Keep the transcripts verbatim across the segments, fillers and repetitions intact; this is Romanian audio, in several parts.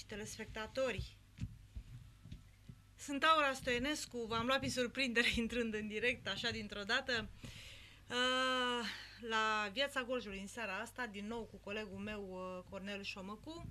dragi telespectatori! Sunt Aura Stoienescu, v-am luat prin surprindere intrând în direct, așa dintr-o dată, la Viața Gorjului în seara asta, din nou cu colegul meu, Cornel Șomăcu.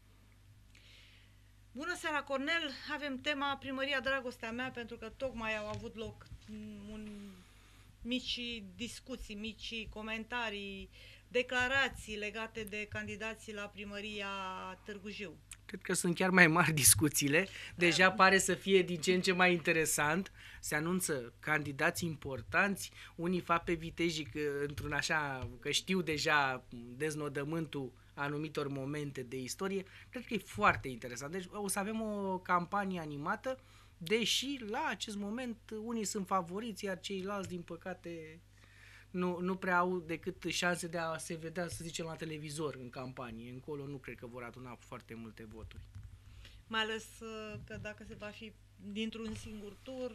Bună seara, Cornel! Avem tema Primăria Dragostea Mea, pentru că tocmai au avut loc un mici discuții, mici comentarii, declarații legate de candidații la Primăria Târgu Jiu. Cred că sunt chiar mai mari discuțiile. Deja pare să fie din ce în ce mai interesant. Se anunță candidați importanți, unii fac pe vitejii într-un așa, că știu deja deznodământul anumitor momente de istorie. Cred că e foarte interesant. Deci o să avem o campanie animată, deși la acest moment unii sunt favoriți, iar ceilalți, din păcate, nu, nu prea au decât șanse de a se vedea, să zicem, la televizor în campanie. Încolo nu cred că vor aduna foarte multe voturi. Mai ales că dacă se va fi dintr-un singur tur...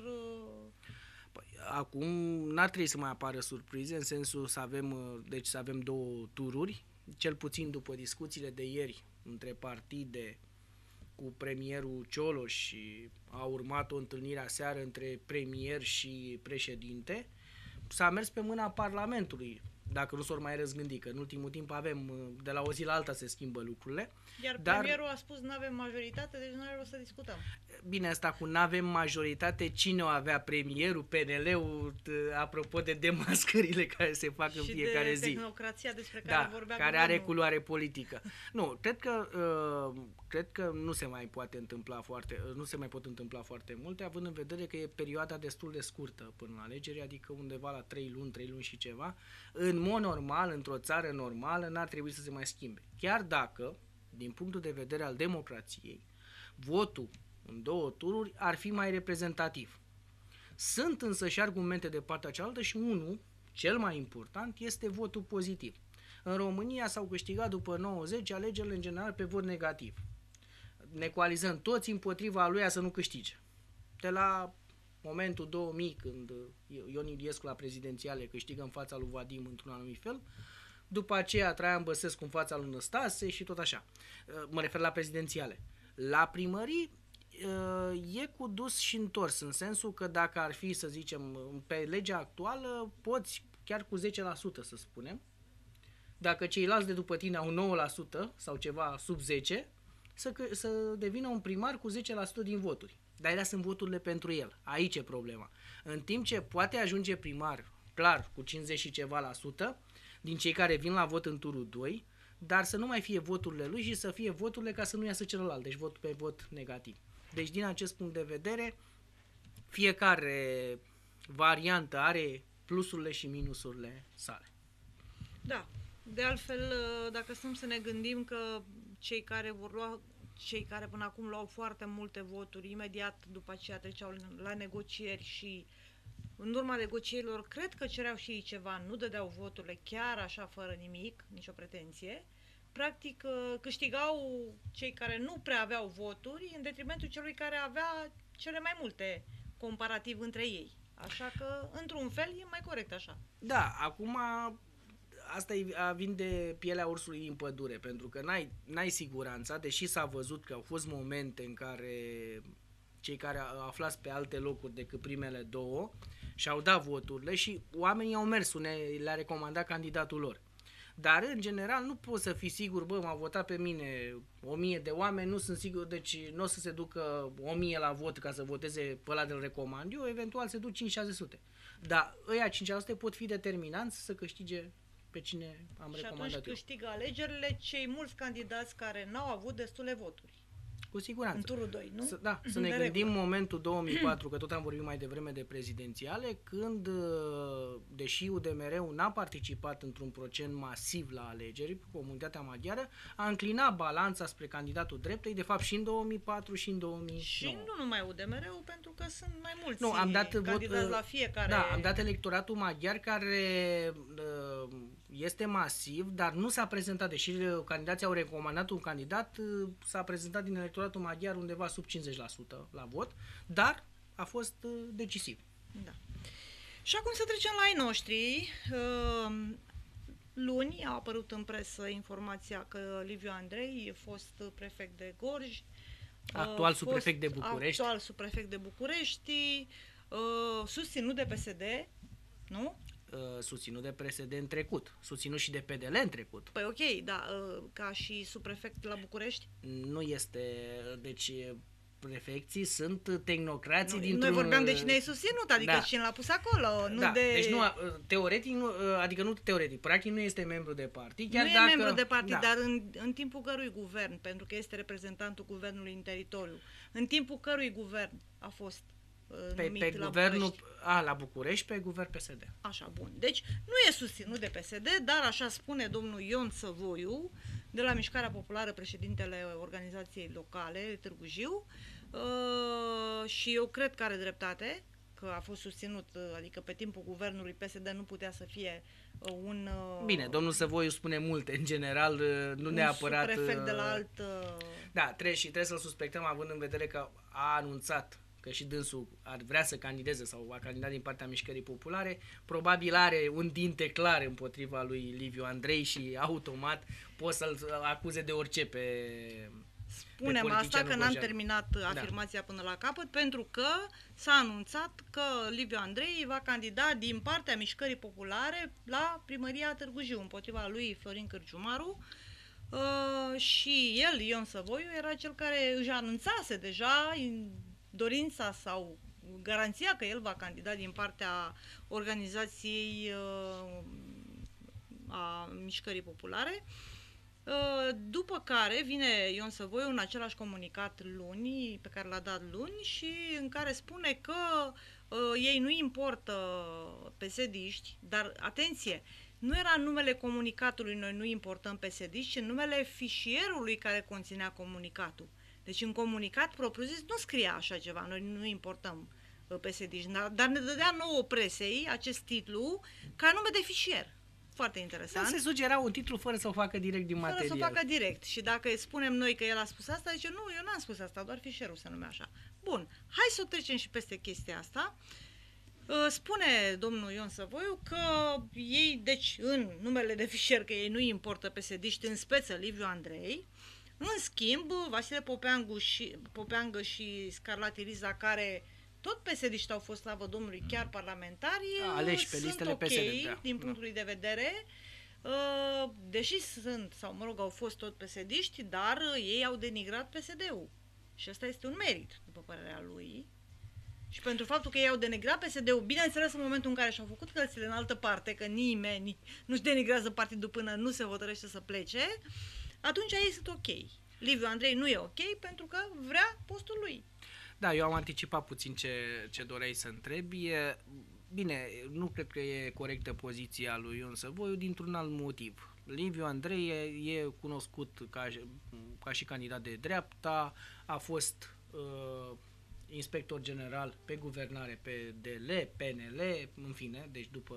Păi, acum n-ar trebui să mai apară surprize, în sensul să avem, deci să avem două tururi, cel puțin după discuțiile de ieri între partide cu premierul Cioloș și a urmat o întâlnire aseară între premier și președinte. S-a mers pe mâna Parlamentului, dacă nu s-or mai răzgândi, că în ultimul timp avem, de la o zi la alta se schimbă lucrurile. Iar dar premierul a spus nu avem majoritate, deci nu are rost să discutăm. Bine, asta cu nu avem majoritate, cine o avea premierul, P N L-ul, apropo de demascările care se fac și în fiecare de zi. tehnocrația despre care da, vorbea care guvernul. are culoare politică. Nu, cred că, uh, cred că nu se mai poate întâmpla foarte, nu se mai pot întâmpla foarte multe, având în vedere că e perioada destul de scurtă până la alegeri, adică undeva la trei luni, trei luni și ceva. În mod normal, într-o țară normală, n-ar trebui să se mai schimbe. Chiar dacă, din punctul de vedere al democrației, votul în două tururi ar fi mai reprezentativ. Sunt însă și argumente de partea cealaltă și unul, cel mai important, este votul pozitiv. În România s-au câștigat după nouăzeci alegerile în general pe vot negativ. Ne coalizăm toți împotriva lui să nu câștige. De la momentul două mii, când Ion Iliescu la prezidențiale câștigă în fața lui Vadim într-un anumit fel, după aceea Traian Băsescu în fața lui Năstase și tot așa. Mă refer la prezidențiale. La primării e cu dus și întors, în sensul că dacă ar fi, să zicem, pe legea actuală, poți chiar cu zece la sută, să spunem, dacă ceilalți de după tine au nouă la sută sau ceva sub zece la sută, să, să devină un primar cu zece la sută din voturi. Dar alea sunt voturile pentru el. Aici e problema. În timp ce poate ajunge primar, clar, cu cincizeci și ceva la sută, din cei care vin la vot în turul doi, dar să nu mai fie voturile lui și să fie voturile ca să nu iasă celălalt, deci vot pe vot negativ. Deci din acest punct de vedere, fiecare variantă are plusurile și minusurile sale. Da, de altfel, dacă stăm să ne gândim că cei care vor lua, cei care până acum luau foarte multe voturi, imediat după aceea treceau la negocieri și în urma negocierilor, cred că cereau și ei ceva, nu dădeau voturile chiar așa fără nimic, nicio pretenție. Practic câștigau cei care nu prea aveau voturi în detrimentul celui care avea cele mai multe comparativ între ei. Așa că, într-un fel, e mai corect așa. Da, acum asta e a vinde pielea ursului în pădure, pentru că n-ai, n-ai siguranța, deși s-a văzut că au fost momente în care cei care au aflați pe alte locuri decât primele două și-au dat voturile și oamenii au mers, le-a recomandat candidatul lor. Dar, în general, nu poți să fii sigur, bă, m-au votat pe mine o mie de oameni, nu sunt sigur, deci nu o să se ducă o mie la vot ca să voteze pe ăla de-l recomand eu, eventual se duc cinci șase sute. Dar ăia cinci șase sute pot fi determinanți să câștige pe cine am și recomandat eu. Și atunci câștigă alegerile cei mulți candidați care n-au avut destule voturi. Cu siguranță. În turul doi, nu? Să, da, să ne de gândim regulă. momentul două mii patru, că tot am vorbit mai devreme de prezidențiale, când, deși U D M R-ul n-a participat într-un procent masiv la alegeri, comunitatea maghiară a înclinat balanța spre candidatul dreptei, de fapt și în două mii patru și în două mii nouă. Și nu numai U D M R-ul, pentru că sunt mai mulți nu, am dat candidați vot, la fiecare... Da, am dat electoratul maghiar care este masiv, dar nu s-a prezentat, deși candidații au recomandat un candidat, s-a prezentat din electoratul maghiar undeva sub cincizeci la sută la vot, dar a fost decisiv. Da. Și acum să trecem la ai noștri. luni a apărut în presă informația că Liviu Andrei, fost prefect de Gorj, actual subprefect de București, actual subprefect de București, susținut de P S D, nu? Susținut de P S D în trecut, susținut și de P D L în trecut. Păi ok, da, ca și subprefect la București? Nu este, deci prefecții sunt tehnocrații dintr-un... Noi vorbeam de cine ai susținut, adică da. cine l-a pus acolo, nu da. de... Deci nu, teoretic, nu, adică nu teoretic, practic nu este membru de partid. Chiar nu dacă... e membru de partid, da. dar în, în timpul cărui guvern, pentru că este reprezentantul guvernului în teritoriu, în timpul cărui guvern a fost uh, pe, numit pe la guvernul, București? A, la București, pe guvern P S D. Așa, bun. Deci nu e susținut de P S D, dar așa spune domnul Ion Săvoiu, de la Mișcarea Populară, președintele organizației locale, Târgu Jiu, uh, și eu cred că are dreptate, că a fost susținut, adică pe timpul guvernului P S D nu putea să fie uh, un... Uh, Bine, domnul Săvoiu spune multe, în general, uh, nu un neapărat... prefect de la alt... Uh, da, trebuie, și trebuie să-l suspectăm, având în vedere că a anunțat că și dânsul ar vrea să candideze sau a candidat din partea Mișcării Populare, probabil are un dinte clar împotriva lui Liviu Andrei și automat poți să-l acuze de orice pe... Spunem asta că n-am terminat afirmația da. până la capăt, pentru că s-a anunțat că Liviu Andrei va candida din partea Mișcării Populare la primăria Târgu Jiu, împotriva lui Florin Cârciumaru, uh, și el, Ion Săvoiu, era cel care își anunțase deja dorința sau garanția că el va candida din partea organizației uh, a Mișcării Populare. După care vine Ion Săvoiu în același comunicat luni, pe care l-a dat luni, și în care spune că uh, ei nu importă P S D-iști, dar atenție, nu era numele comunicatului noi nu importăm P S D-iști, ci în numele fișierului care conținea comunicatul. Deci în comunicat propriu-zis nu scria așa ceva, noi nu importăm uh, P S D-iști, dar ne dădea nouă presei acest titlu ca nume de fișier. Foarte interesant. Dar se sugera un titlu fără să o facă direct din material. Fără să o facă direct. Și dacă spunem noi că el a spus asta, zice, nu, eu n-am spus asta, doar fișierul se numea așa. Bun, hai să o trecem și peste chestia asta. Spune domnul Ion Săvoiu că ei, deci, în numele de fișier, că ei nu importă P S D-ști, în speță Liviu Andrei. În schimb, Vasile Popeangă și, Popeangă și Scarlatti Riza, care tot P S D-ști au fost, slavă Domnului, chiar parlamentari, aleși pe listele sunt ok P S D, da. din punctul da. de vedere, deși sunt, sau mă rog, au fost tot P S D-ști, dar ei au denigrat P S D-ul. Și asta este un merit, după părerea lui. Și pentru faptul că ei au denigrat P S D-ul, bineînțeles în momentul în care și-au făcut cărțile în altă parte, că nimeni nu-și denigrează partidul până nu se hotărăște să plece, atunci ei sunt ok. Liviu Andrei nu e ok pentru că vrea postul lui. Da, eu am anticipat puțin ce, ce doreai să întrebi. E, bine, nu cred că e corectă poziția lui Ion Săvoiu dintr-un alt motiv. Liviu Andrei e, e cunoscut ca, ca și candidat de dreapta, a fost uh, inspector general pe guvernare, pe D L, P N L, în fine, deci după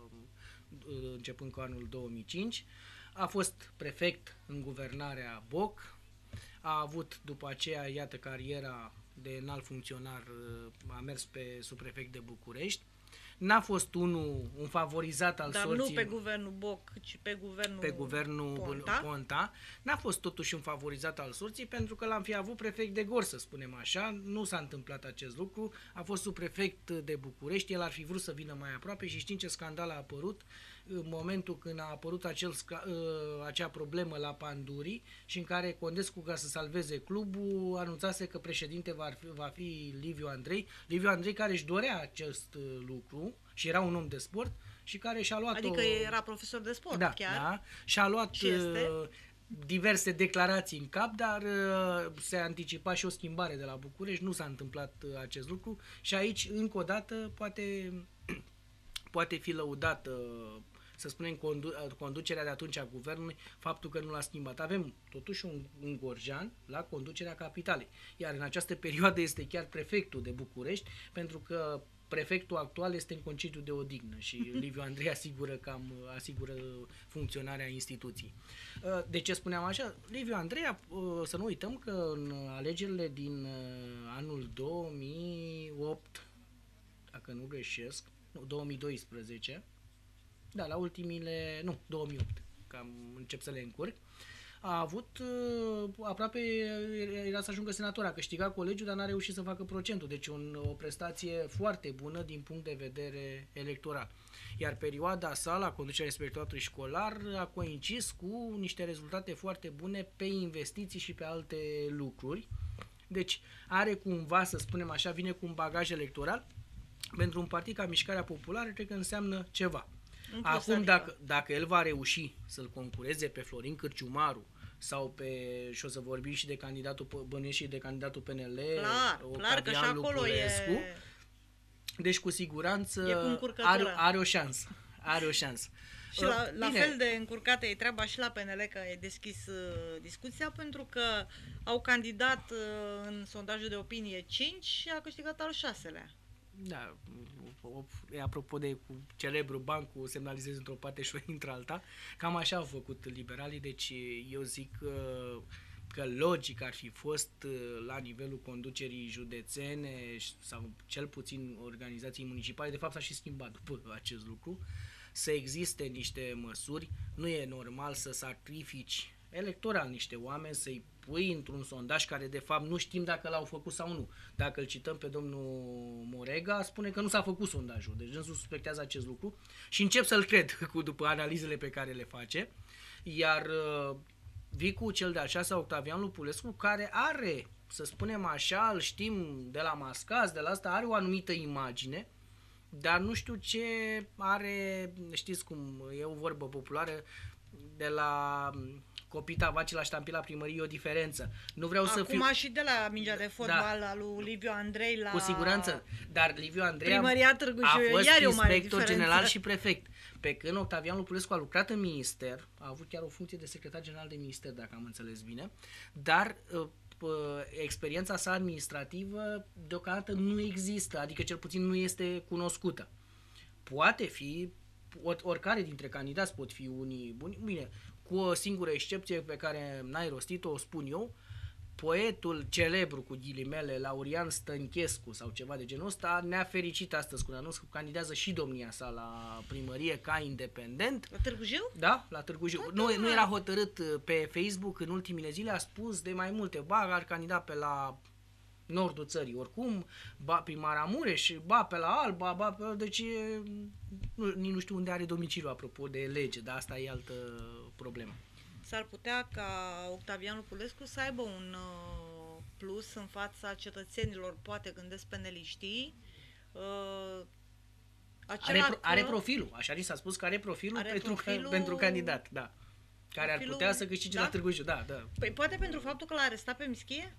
uh, începând cu anul două mii cinci, a fost prefect în guvernarea Boc, a avut după aceea, iată, cariera de înalt funcționar, a mers pe subprefect de București. N-a fost unul un favorizat al Dar sorții... nu pe guvernul Boc, ci pe guvernul, pe guvernul Ponta. Ponta. N-a fost totuși un favorizat al sorții, pentru că l-am fi avut prefect de Gorj, să spunem așa. Nu s-a întâmplat acest lucru. A fost subprefect de București, el ar fi vrut să vină mai aproape și știm ce scandal a apărut în momentul când a apărut acel, acea problemă la Panduri și în care Condescu, ca să salveze clubul, anunțase că președinte va fi, va fi Liviu Andrei. Liviu Andrei care își dorea acest lucru și era un om de sport și care și-a luat Adică o... era profesor de sport, da, chiar. Da, și-a luat și este? diverse declarații în cap, dar uh, se anticipa și o schimbare de la București, nu s-a întâmplat uh, acest lucru și aici, încă o dată, poate, poate fi lăudată, uh, să spunem, condu- conducerea de atunci a guvernului, faptul că nu l-a schimbat. Avem totuși un, un gorjean la conducerea capitalei, iar în această perioadă este chiar prefectul de București, pentru că prefectul actual este în concediu de odihnă și Liviu Andrei asigură, cam, asigură funcționarea instituției. De ce spuneam așa? Liviu Andrei, să nu uităm că în alegerile din anul două mii opt, dacă nu greșesc, nu, două mii doisprezece, Da, la ultimile, nu, două mii opt, că am încep să le încurc. A avut uh, aproape, era să ajungă senator, a câștigat colegiul, dar n-a reușit să facă procentul. Deci un, o prestație foarte bună din punct de vedere electoral. Iar perioada sa la conducerea inspectoratului școlar a coincis cu niște rezultate foarte bune pe investiții și pe alte lucruri. Deci are cumva, să spunem așa, vine cu un bagaj electoral. Pentru un partid ca Mișcarea Populară, cred că înseamnă ceva. Acum, adică. dacă, dacă el va reuși să-l concureze pe Florin Cârciumaru sau pe, și o să vorbim și de candidatul, bănuiesc și de candidatul P N L, clar, clar că și acolo e... Deci cu siguranță are, are o șansă. Are o șansă. Și la, la fel de încurcată e treaba și la P N L, că e deschis uh, discuția, pentru că au candidat uh, în sondajul de opinie cinci și a câștigat al șaselea. Da, apropo de cu celebru bancul, semnalizezi într-o parte și o intră alta, cam așa au făcut liberalii, deci eu zic că, că logic ar fi fost la nivelul conducerii județene sau cel puțin organizații municipale, de fapt s-a și schimbat după acest lucru, să existe niște măsuri. Nu e normal să sacrifici electoral niște oameni, să-i pui într-un sondaj care de fapt nu știm dacă l-au făcut sau nu. Dacă îl cităm pe domnul Morega, spune că nu s-a făcut sondajul, deci nu suspectează acest lucru și încep să-l cred cu după analizele pe care le face. Iar uh, vii cu cel de-al șasea, Octavian Lupulescu, care are, să spunem așa, îl știm de la mascați, de la asta, are o anumită imagine, dar nu știu ce are, știți cum e o vorbă populară, de la copita vaci la ștampila primăriei o diferență. Nu vreau Acum să fiu... și de la mingea de fotbal da, al lui Liviu Andrei la... Cu siguranță, dar Liviu Andrei Primăria Târgu a fost iar inspector general și prefect. Pe când Octavian Lupulescu a lucrat în minister, a avut chiar o funcție de secretar general de minister, dacă am înțeles bine, dar experiența sa administrativă deocamdată nu există, adică cel puțin nu este cunoscută. Poate fi, oricare dintre candidați pot fi unii buni, bine, cu o singură excepție pe care n-ai rostit-o, o spun eu, poetul celebru cu ghilimele, Laurian Stănchescu sau ceva de genul ăsta, ne-a fericit astăzi cu anunț că candidează și domnia sa la primărie ca independent. La Târgu Jiu? Da, la Târgu Jiu. Nu, nu era hotărât pe Facebook în ultimele zile, a spus de mai multe, ba ar candida pe la nordul țării, oricum, ba prin Maramureș, ba pe la Alba, ba pe, deci nu, nici nu știu unde are domiciliu, apropo de lege, dar asta e altă problemă. S-ar putea ca Octavian Lupulescu să aibă un uh, plus în fața cetățenilor, poate gândesc peneliștii. Uh, are, pro, are profilul, așa li s-a spus că are profilul, are pentru, profilul pentru candidat, da. Care profilul, ar putea să câștige da? la Târgu Jiu, da, da. Păi poate pentru faptul că l-a arestat pe Mischie?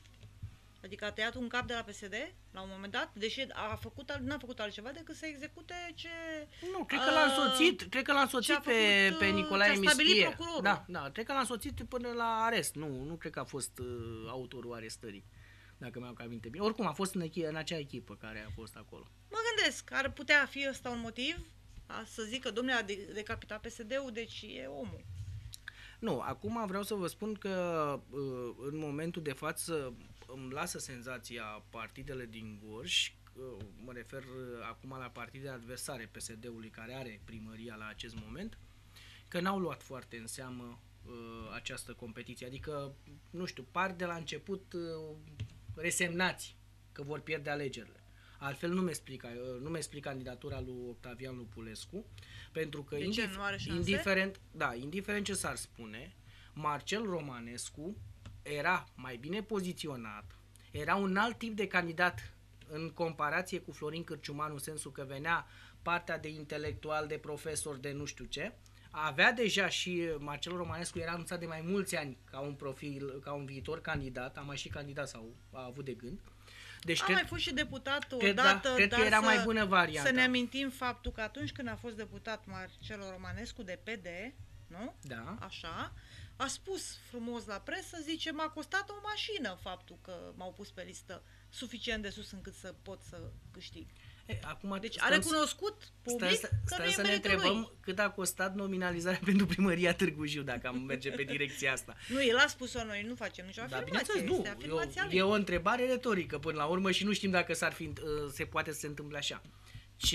Adică a tăiat un cap de la P S D la un moment dat, deși a făcut, n-a făcut altceva decât să execute ce... Nu, cred că l-a însoțit, cred că l-a însoțit pe, pe Nicolae Mischie. Da, da, cred că l-a însoțit până la arest. Nu, nu cred că a fost uh, autorul arestării, dacă mi-au aminte bine. Oricum a fost în, echi- în acea echipă care a fost acolo. Mă gândesc, ar putea fi ăsta un motiv a, să zic că domnule a decapitat P S D-ul, deci e omul. Nu, acum vreau să vă spun că uh, în momentul de față îmi lasă senzația partidele din Gorj, mă refer acum la partidele adversare P S D-ului care are primăria la acest moment, că n-au luat foarte în seamă uh, această competiție. Adică, nu știu, par de la început uh, resemnați că vor pierde alegerile. Altfel nu mi explica, uh, nu mi explica candidatura lui Octavian Lupulescu, pentru că de indif- ce, nu are șanse? indiferent, da, indiferent ce s-ar spune, Marcel Romanescu era mai bine poziționat, era un alt tip de candidat în comparație cu Florin Cârciumaru, în sensul că venea partea de intelectual, de profesor, de nu știu ce. Avea deja și Marcel Romanescu era anunțat de mai mulți ani ca un profil, ca un viitor candidat, a mai și candidat sau a avut de gând. Deci a cred, mai fost și deputat odată, da, cred dar că era să, mai bună varianta. Să ne amintim faptul că atunci când a fost deputat Marcel Romanescu de P D, nu? Da. Așa. A spus frumos la presă, zice, m-a costat o mașină faptul că m-au pus pe listă suficient de sus încât să pot să câștig. E, acum deci a recunoscut public stăm, că stăm nu e să ne întrebăm lui. Cât a costat nominalizarea pentru primăria Târgu Jiu, dacă am merge pe direcția asta. Nu, el a spus-o, noi nu facem nicio da, afirmație, nu, este afirmația e, e o întrebare retorică până la urmă și nu știm dacă s-ar fi, se poate să se întâmple așa. Ce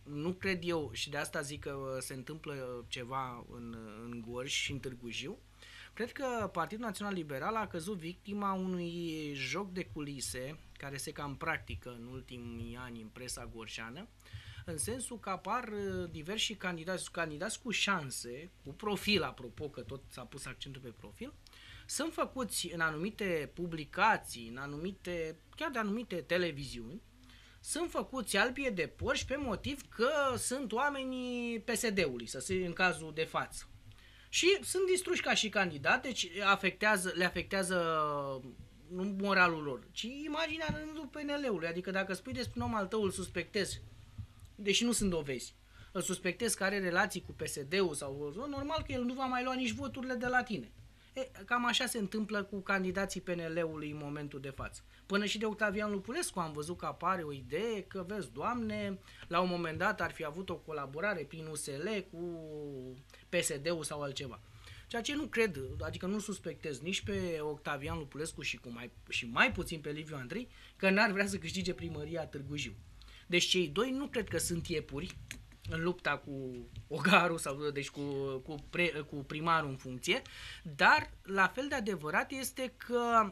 nu cred eu, și de asta zic că se întâmplă ceva în, în Gorj și în Târgu Jiu, cred că Partidul Național Liberal a căzut victima unui joc de culise care se cam practică în ultimii ani în presa gorjeană, în sensul că apar diversi candidați, candidați cu șanse, cu profil, apropo, că tot s-a pus accentul pe profil, sunt făcuți în anumite publicații, în anumite, chiar de anumite televiziuni, sunt făcuți albie de porci pe motiv că sunt oamenii P S D-ului, să se în cazul de față. Și sunt distruși ca și candidat, deci afectează, le afectează nu moralul lor, ci imaginea în rândul P N L-ului. Adică dacă spui despre un om al tău, îl suspectezi, deși nu sunt dovezi, îl suspectezi că are relații cu P S D-ul sau normal că el nu va mai lua nici voturile de la tine. E, cam așa se întâmplă cu candidații P N L-ului în momentul de față. Până și de Octavian Lupulescu am văzut că apare o idee că, vezi, Doamne, la un moment dat ar fi avut o colaborare prin U S L cu P S D-ul sau altceva. Ceea ce nu cred, adică nu suspectez nici pe Octavian Lupulescu și, cu mai, și mai puțin pe Liviu Andrei că n-ar vrea să câștige primăria Târgu Jiu. Deci cei doi nu cred că sunt iepuri în lupta cu Ogaru sau deci cu, cu, pre, cu primarul în funcție, dar la fel de adevărat este că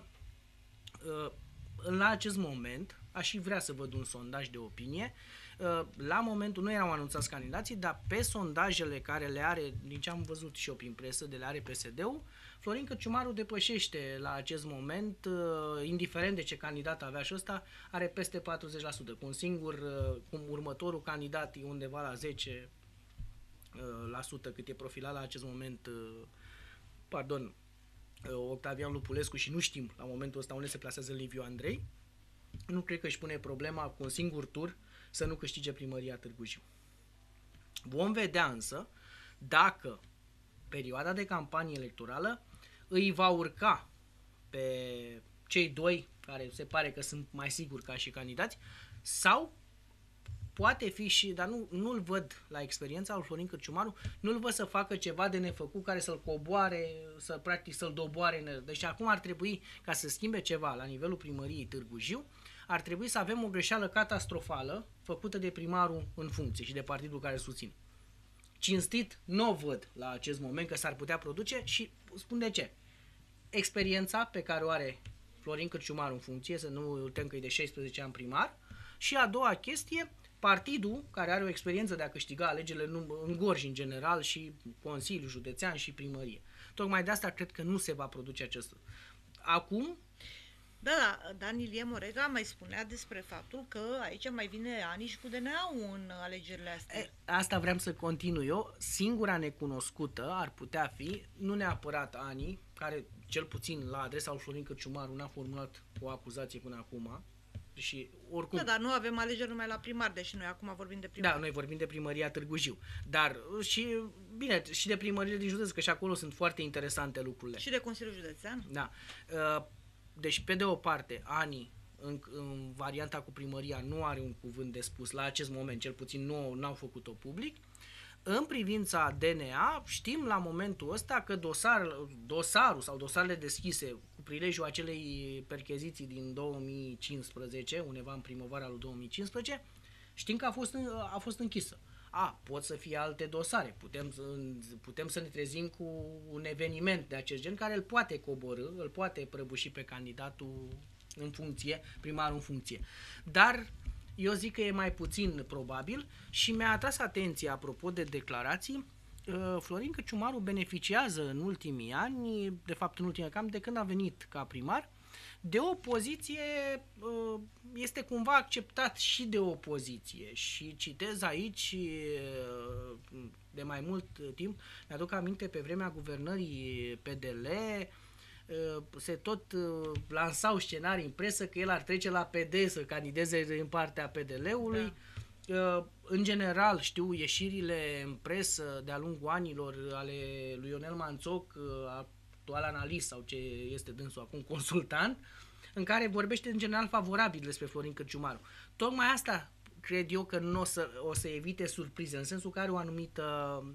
la acest moment, aș și vrea să văd un sondaj de opinie, la momentul, nu erau anunțați candidații, dar pe sondajele care le are, din ce am văzut și eu prin presă, de le are P S D-ul, Florin Cărciumaru depășește la acest moment, indiferent de ce candidat avea și ăsta, are peste patruzeci la sută, cu un singur, cu următorul candidat e undeva la zece la sută cât e profilat la acest moment, pardon, Octavian Lupulescu și nu știm la momentul ăsta unde se plasează Liviu Andrei. Nu cred că își pune problema cu un singur tur să nu câștige primăria Târgu Jiu. Vom vedea însă dacă perioada de campanie electorală îi va urca pe cei doi care se pare că sunt mai siguri ca și candidați sau poate fi și, dar nu, nu-l văd la experiența lui Florin Cărciumaru, nu-l văd să facă ceva de nefăcut care să-l coboare, să practic să-l doboare. Deci acum ar trebui, ca să schimbe ceva la nivelul primăriei Târgu Jiu, ar trebui să avem o greșeală catastrofală făcută de primarul în funcție și de partidul care susține. Cinstit, nu o văd la acest moment că s-ar putea produce și spun de ce. Experiența pe care o are Florin Cărciumaru în funcție, să nu uităm că e de șaisprezece ani primar, și a doua chestie, partidul care are o experiență de a câștiga alegerile în Gorj în general și Consiliul Județean și primărie. Tocmai de asta cred că nu se va produce acest. Acum, Da, da, Dan Ilie Morega mai spunea despre faptul că aici mai vine Ani și cu D N A-ul în alegerile astea. E, asta vreau să continui eu. Singura necunoscută ar putea fi, nu neapărat Ani, care cel puțin la adresa lui Florin Cărciumaru n-a formulat o acuzație până acum. Și oricum... Da, dar nu avem alegeri numai la primar, deși noi acum vorbim de primar. Da, noi vorbim de primăria Târgu Jiu. Dar și, bine, și de primările din județ, că și acolo sunt foarte interesante lucrurile. Și de Consiliul Județean. Da. Deci, pe de o parte, Ani, în, în varianta cu primăria, nu are un cuvânt de spus la acest moment, cel puțin nu n-au făcut-o public. În privința D N A, știm la momentul ăsta că dosar, dosarul sau dosarele deschise cu prilejul acelei percheziții din două mii cincisprezece, undeva în primăvara lui două mii cincisprezece, știm că a fost, a fost închisă. A, pot să fie alte dosare, putem, putem să ne trezim cu un eveniment de acest gen care îl poate coborî, îl poate prăbuși pe candidatul în funcție, primarul în funcție. Dar eu zic că e mai puțin probabil și mi-a atras atenția, apropo de declarații, Florin Cărciumaru beneficiază în ultimii ani, de fapt în ultimii cam de când a venit ca primar, de o poziție, este cumva acceptat și de opoziție și citez aici de mai mult timp, mi-aduc aminte pe vremea guvernării P D L, se tot lansau scenarii în presă că el ar trece la P D să candideze din partea P D L-ului. Da. În general știu ieșirile în presă de-a lungul anilor ale lui Ionel Manțoc, actual analist sau ce este dânsul acum, consultant, în care vorbește în general favorabil despre Florin Cărciumaru. Tocmai asta cred eu că nu o să, o să evite surprize, în sensul că are o anumită,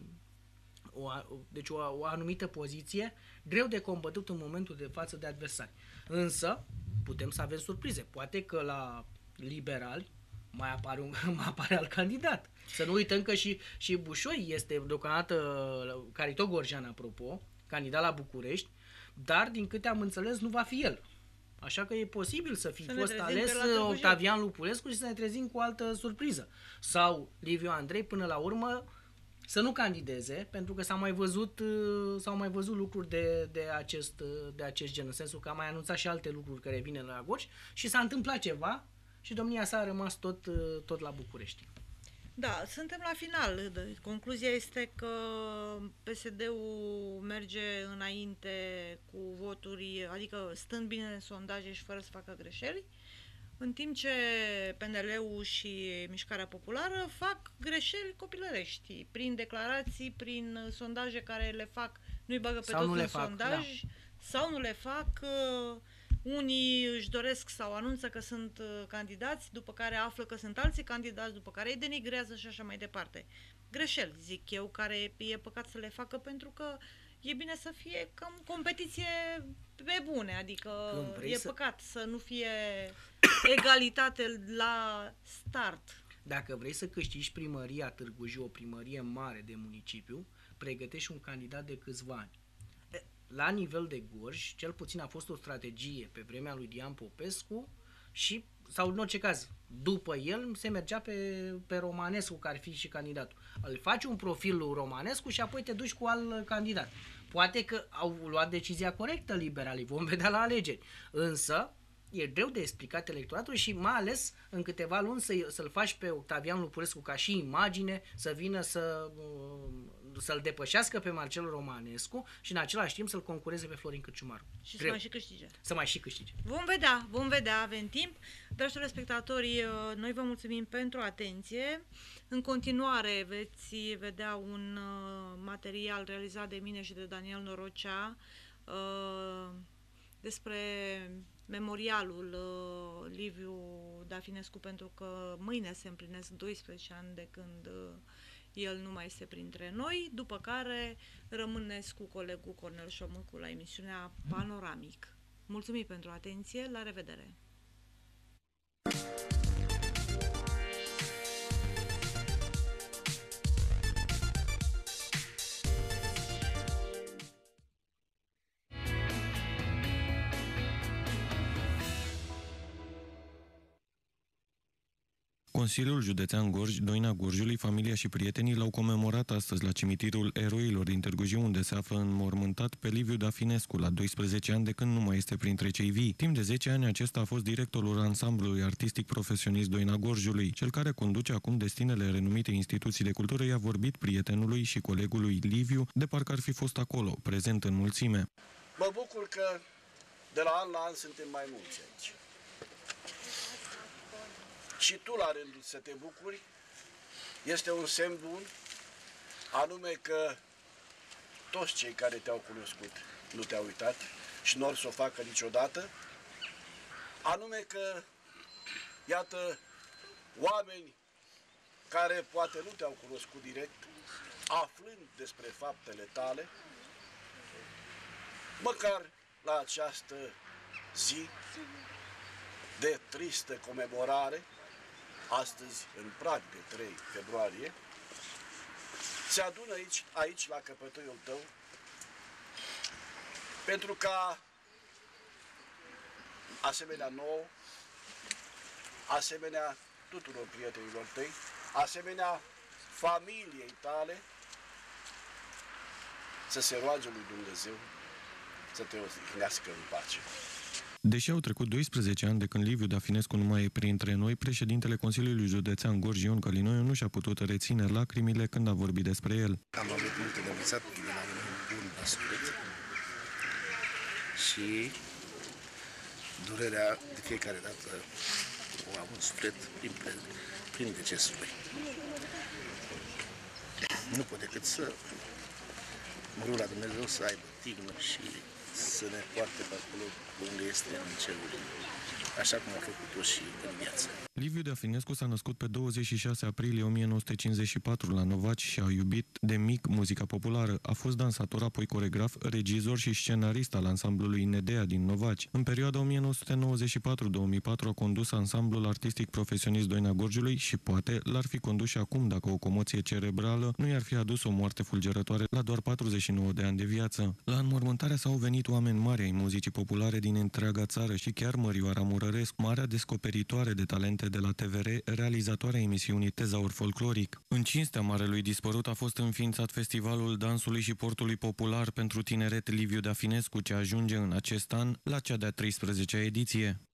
o, deci o, o anumită poziție greu de combătut în momentul de față de adversari. Însă putem să avem surprize. Poate că la liberali mai apare, un, mai apare alt candidat. Să nu uităm că și, și Bușoi este deocamdată, Carito Gorjan, apropo, candidat la București, dar din câte am înțeles nu va fi el. Așa că e posibil să fi să fost ales Octavian Lupulescu și să ne trezim cu o altă surpriză. Sau Liviu Andrei până la urmă să nu candideze, pentru că s-au mai văzut, s-au mai văzut lucruri de, de, acest, de acest gen, în sensul că a mai anunțat și alte lucruri care vine la Gorj și s-a întâmplat ceva și domnia sa a rămas tot, tot la București. Da, suntem la final. Concluzia este că P S D-ul merge înainte cu voturi, adică stând bine în sondaje și fără să facă greșeli, în timp ce P N L-ul și Mișcarea Populară fac greșeli copilărești, prin declarații, prin sondaje care le fac, nu-i bagă pe toți în fac, sondaj, da. Sau nu le fac. Unii își doresc sau anunță că sunt candidați, după care află că sunt alții candidați, după care îi denigrează și așa mai departe. Greșeli, zic eu, care e păcat să le facă, pentru că e bine să fie cam competiție pe bune, adică e să... păcat să nu fie egalitate la start. Dacă vrei să câștigi primăria Târgu Jiu, o primărie mare de municipiu, pregătești un candidat de câțiva ani. La nivel de Gorj, cel puțin a fost o strategie pe vremea lui Dian Popescu și, sau în orice caz, după el se mergea pe, pe Romanescu, care ar fi și candidatul. Îl faci un profil lui Romanescu și apoi te duci cu alt candidat. Poate că au luat decizia corectă liberalii, vom vedea la alegeri. Însă, e greu de explicat electoratul și mai ales în câteva luni să, să-l faci pe Octavian Lupulescu ca și imagine, să vină să, să-l depășească pe Marcel Romanescu și în același timp să-l concureze pe Florin Cârciumaru. Și greu. Să mai și câștige. Să mai și câștige. Vom vedea, vom vedea, avem timp. Dragi telespectatori, noi vă mulțumim pentru atenție. În continuare veți vedea un material realizat de mine și de Daniel Norocea despre memorialul uh, Liviu Dafinescu, pentru că mâine se împlinesc doisprezece ani de când uh, el nu mai este printre noi, după care rămâneți cu colegul Cornel Șomâcu la emisiunea Panoramic. Mulțumim pentru atenție, la revedere! Consiliul Județean Gorj, Doina Gorjului, familia și prietenii l-au comemorat astăzi la cimitirul eroilor din Târgu Jiu, unde se află înmormântat pe Liviu Dafinescu, la doisprezece ani de când nu mai este printre cei vii. Timp de zece ani acesta a fost directorul ansamblului artistic profesionist Doina Gorjului. Cel care conduce acum destinele renumite instituții de cultură i-a vorbit prietenului și colegului Liviu, de parcă ar fi fost acolo, prezent în mulțime. Mă bucur că de la an la an suntem mai mulți aici. Și tu, la rândul să te bucuri, este un semn bun, anume că toți cei care te-au cunoscut nu te-au uitat și nu or să o facă niciodată, anume că, iată, oameni care poate nu te-au cunoscut direct, aflând despre faptele tale, măcar la această zi de tristă comemorare, astăzi, în prag de trei februarie, se adună aici, aici la căpătâiul tău, pentru ca, asemenea nouă, asemenea tuturor prietenilor tăi, asemenea familiei tale, să se roage lui Dumnezeu să te odihnească în pace. Deși au trecut doisprezece ani de când Liviu Dafinescu nu mai e printre noi, președintele Consiliului Județean Gorj, Ion Călinoiu, nu și-a putut reține lacrimile când a vorbit despre el. Am avut multe de învățat de la un bun la suflet și durerea de fiecare dată o am în suflet plin, plin de gesturi. Nu pot decât să mă rog la Dumnezeu să aibă tignă și să ne poarte pe acolo unde este în cerul, așa cum a făcut-o și în viață. Liviu Deafinescu s-a născut pe douăzeci și șase aprilie o mie nouă sute cincizeci și patru la Novaci și a iubit de mic muzica populară. A fost dansator, apoi coregraf, regizor și scenarist al ansamblului Nedea din Novaci. În perioada o mie nouă sute nouăzeci și patru - două mii patru a condus ansamblul artistic profesionist Doina Gorjului și poate l-ar fi condus și acum dacă o comoție cerebrală nu i-ar fi adus o moarte fulgerătoare la doar patruzeci și nouă de ani de viață. La înmormântarea s-au venit oameni mari ai muzicii populare din întreaga țară și chiar Mărioara Murărescu, marea descoperitoare de talente de la T V R, realizatoarea emisiunii Tezaur Folcloric. În cinstea marelui dispărut a fost înființat Festivalul Dansului și Portului Popular pentru Tineret Liviu Deafinescu, ce ajunge în acest an la cea de-a treisprezecea ediție.